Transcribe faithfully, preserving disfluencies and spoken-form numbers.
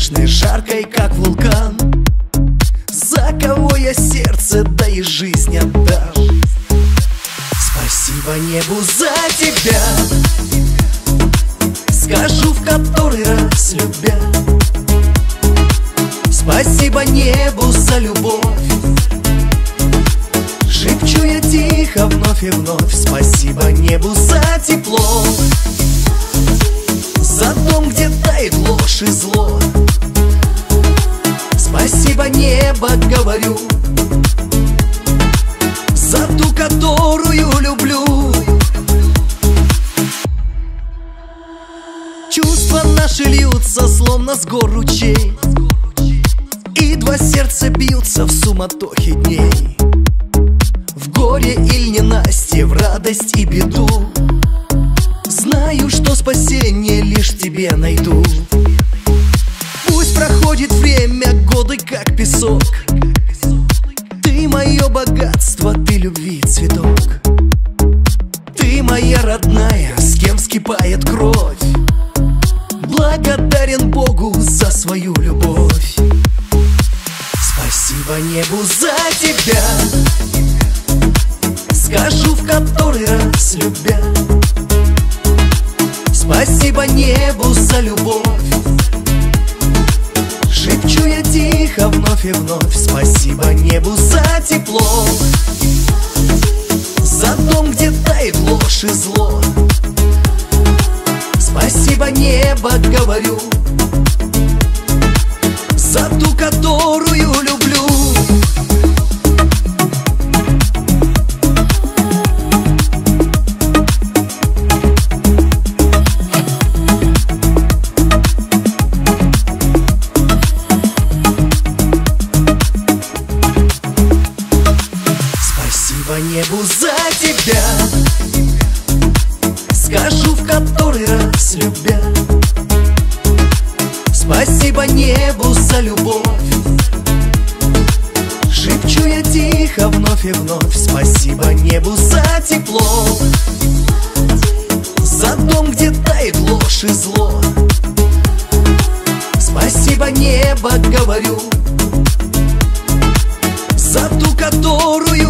нежной, жаркой, как вулкан, за кого я сердце, да и жизнь отдам. Спасибо небу за тебя, скажу в который раз любя. Спасибо небу за любовь, шепчу я тихо вновь и вновь. Спасибо небу за тепло, за дом, где тает ложь и зло. Спасибо небо, говорю, за ту, которую люблю. Чувства наши льются, словно с гор ручей, и два сердца бьются в суматохе дней. В горе или ненастье, в радость и беду, знаю, что спасение лишь в тебе найду. Пусть проходит время, годы как песок, ты мое богатство, ты любви цветок. Ты моя родная, с кем вскипает кровь. Благодарен Богу за свою любовь. Спасибо небу за тебя, скажу в который раз любя. Спасибо небу за любовь, шепчу я тихо вновь и вновь. Спасибо небу за тепло, за дом, где тает ложь и зло. Спасибо небо, говорю, за ту, которую люблю. Спасибо небу за тебя, скажу в который раз любя. Спасибо небу за любовь, шепчу я тихо вновь и вновь. Спасибо небу за тепло, за дом, где тает ложь и зло. Спасибо небо, говорю, за ту, которую